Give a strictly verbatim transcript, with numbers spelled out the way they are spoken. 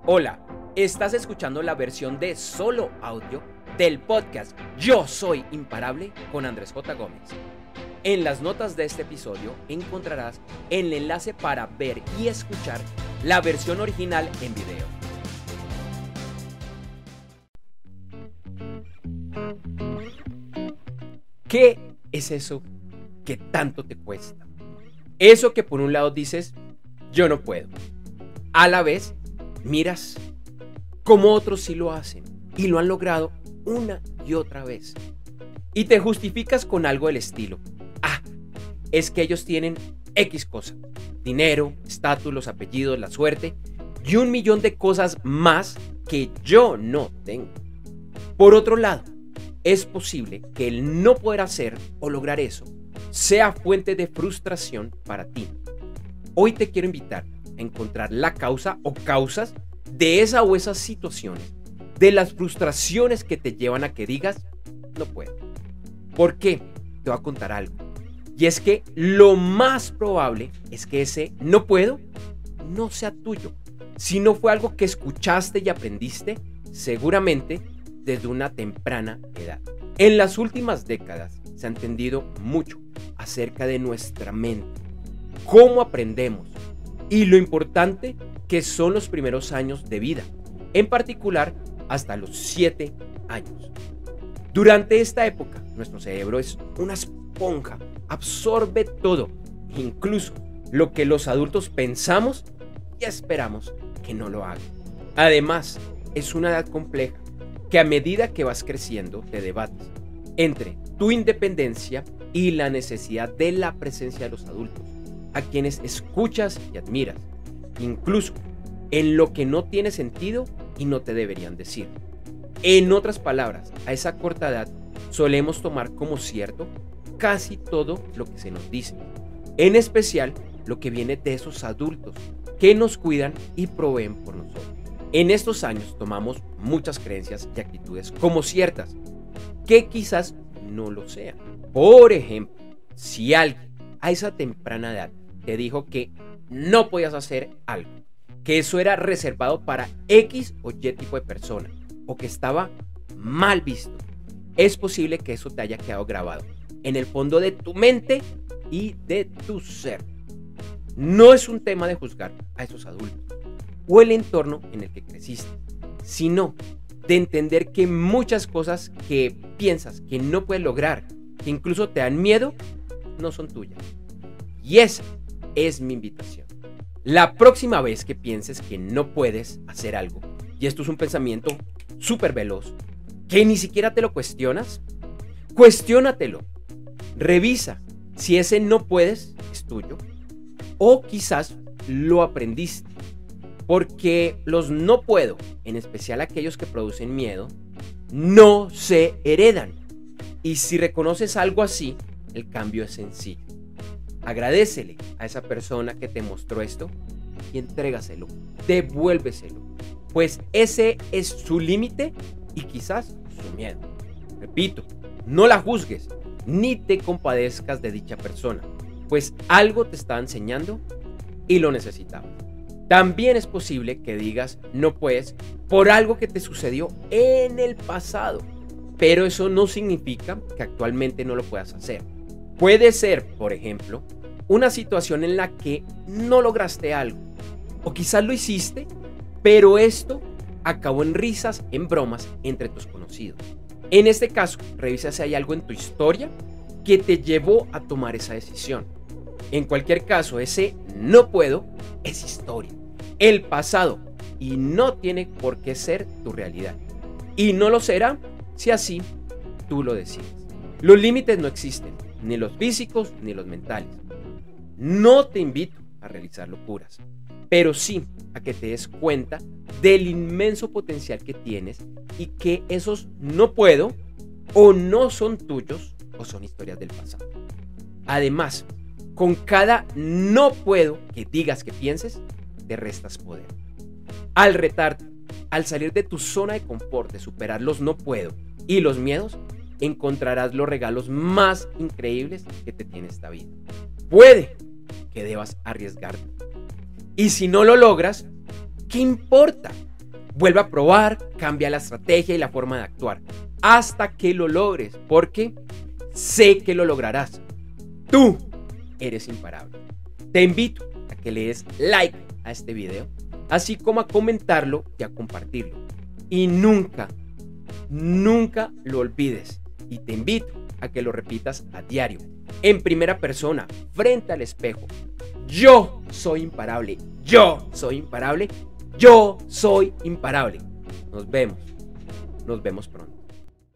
Hola, estás escuchando la versión de solo audio del podcast Yo Soy Imparable con Andrés J. Gómez. En las notas de este episodio encontrarás el enlace para ver y escuchar la versión original en video. ¿Qué es eso que tanto te cuesta? Eso que por un lado dices, yo no puedo. A la vez, miras cómo otros sí lo hacen y lo han logrado una y otra vez. Y te justificas con algo del estilo. Ah, es que ellos tienen X cosa. Dinero, estatus, los apellidos, la suerte y un millón de cosas más que yo no tengo. Por otro lado, es posible que el no poder hacer o lograr eso sea fuente de frustración para ti. Hoy te quiero invitar a encontrar la causa o causas de esa o esas situaciones, de las frustraciones que te llevan a que digas, no puedo. ¿Por qué? Te voy a contar algo. Y es que lo más probable es que ese no puedo no sea tuyo, sino fue algo que escuchaste y aprendiste seguramente desde una temprana edad. En las últimas décadas se ha entendido mucho acerca de nuestra mente, cómo aprendemos y lo importante que son los primeros años de vida, en particular hasta los siete años. Durante esta época, nuestro cerebro es una esponja, absorbe todo, incluso lo que los adultos pensamos y esperamos que no lo haga. Además, es una edad compleja que a medida que vas creciendo te debates entre tu independencia y la necesidad de la presencia de los adultos, a quienes escuchas y admiras, incluso en lo que no tiene sentido y no te deberían decir. En otras palabras, a esa corta edad solemos tomar como cierto casi todo lo que se nos dice, en especial lo que viene de esos adultos que nos cuidan y proveen por nosotros. En estos años tomamos muchas creencias y actitudes como ciertas, que quizás no lo sean. Por ejemplo, si alguien a esa temprana edad te dijo que no podías hacer algo, que eso era reservado para X o Y tipo de persona, o que estaba mal visto, es posible que eso te haya quedado grabado en el fondo de tu mente y de tu ser. No es un tema de juzgar a esos adultos o el entorno en el que creciste, sino de entender que muchas cosas que piensas que no puedes lograr, que incluso te dan miedo, no son tuyas. Y esa es mi invitación. La próxima vez que pienses que no puedes hacer algo, y esto es un pensamiento súper veloz, que ni siquiera te lo cuestionas, cuestiónatelo. Revisa si ese no puedes es tuyo, o quizás lo aprendiste. Porque los no puedo, en especial aquellos que producen miedo, no se heredan. Y si reconoces algo así, el cambio es sencillo. Agradécele a esa persona que te mostró esto y entrégaselo, devuélveselo, pues ese es su límite y quizás su miedo. Repito, no la juzgues ni te compadezcas de dicha persona, pues algo te está enseñando y lo necesitaba. También es posible que digas no puedes por algo que te sucedió en el pasado, pero eso no significa que actualmente no lo puedas hacer. Puede ser, por ejemplo, una situación en la que no lograste algo, o quizás lo hiciste, pero esto acabó en risas, en bromas entre tus conocidos. En este caso, revisa si hay algo en tu historia que te llevó a tomar esa decisión. En cualquier caso, ese no puedo es historia, el pasado, y no tiene por qué ser tu realidad. Y no lo será si así tú lo decides. Los límites no existen, ni los físicos ni los mentales. No te invito a realizar locuras, pero sí a que te des cuenta del inmenso potencial que tienes y que esos no puedo o no son tuyos o son historias del pasado. Además, con cada no puedo que digas que pienses, te restas poder. Al retarte, al salir de tu zona de confort, de superar los no puedo y los miedos, encontrarás los regalos más increíbles que te tiene esta vida. Puede que debas arriesgarte. Y si no lo logras, ¿qué importa? Vuelve a probar, cambia la estrategia y la forma de actuar hasta que lo logres, porque sé que lo lograrás. Tú eres imparable. Te invito a que le des like a este video, así como a comentarlo y a compartirlo. Y nunca, nunca lo olvides. Y te invito a que lo repitas a diario, en primera persona, frente al espejo. Yo soy imparable. Yo soy imparable. Yo soy imparable. Nos vemos. Nos vemos pronto.